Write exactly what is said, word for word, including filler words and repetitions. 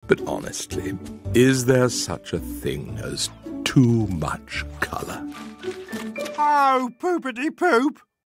But honestly, is there such a thing as too much colour? Oh, poopity poop!